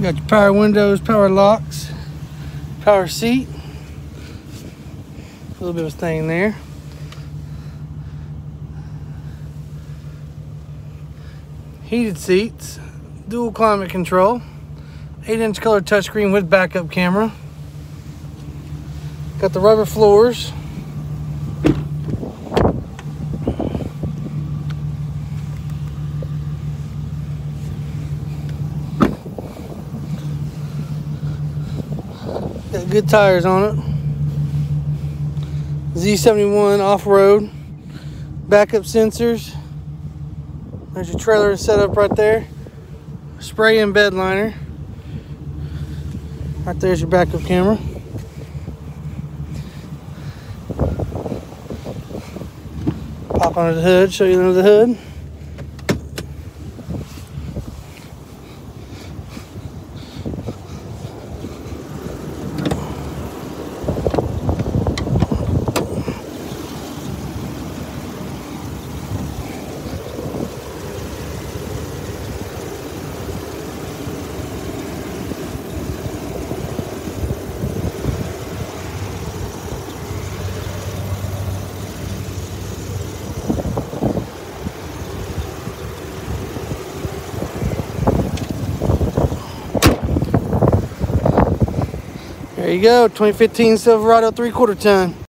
got your power windows, power locks, power seat. A little bit of a stain there. Heated seats, dual climate control, 8-inch color touchscreen with backup camera. Got the rubber floors. Got good tires on it. Z71 off-road. Backup sensors. There's your trailer set up right there. Spray and bed liner. Right there's your backup camera. Pop under the hood, show you under the hood. There you go, 2015 Silverado 3/4 ton.